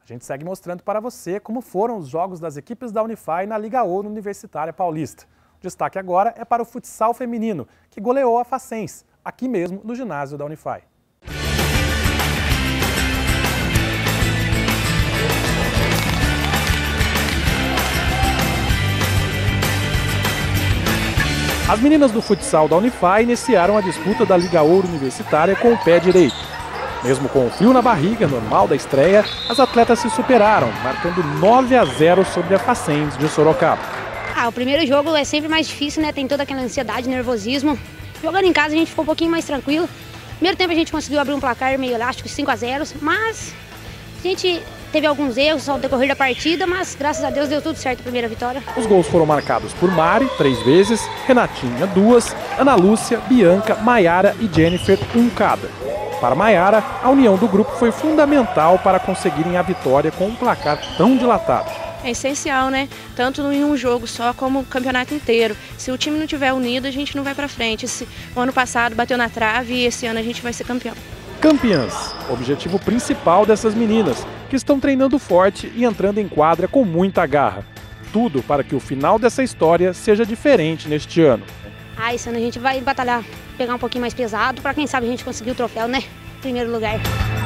A gente segue mostrando para você como foram os jogos das equipes da Unify na Liga Ouro Universitária Paulista. O destaque agora é para o futsal feminino, que goleou a Facens, aqui mesmo no ginásio da Unify. As meninas do futsal da Unify iniciaram a disputa da Liga Ouro Universitária com o pé direito. Mesmo com o frio na barriga, normal da estreia, as atletas se superaram, marcando 9-0 sobre a Facens de Sorocaba. O primeiro jogo é sempre mais difícil, né? Tem toda aquela ansiedade, nervosismo. Jogando em casa a gente ficou um pouquinho mais tranquilo. Primeiro tempo a gente conseguiu abrir um placar meio elástico, 5-0, mas a gente teve alguns erros ao decorrer da partida, mas graças a Deus deu tudo certo a primeira vitória. Os gols foram marcados por Mari, 3 vezes, Renatinha, 2, Ana Lúcia, Bianca, Maiara e Jennifer, 1 cada. Para Maiara, a união do grupo foi fundamental para conseguirem a vitória com um placar tão dilatado. É essencial, né? Tanto em um jogo só como o campeonato inteiro. Se o time não estiver unido, a gente não vai para frente. O ano passado bateu na trave e esse ano a gente vai ser campeão. Campeãs, objetivo principal dessas meninas, que estão treinando forte e entrando em quadra com muita garra. Tudo para que o final dessa história seja diferente neste ano. Esse ano a gente vai batalhar, pegar um pouquinho mais pesado, para quem sabe a gente conseguir o troféu, né? Primeiro lugar.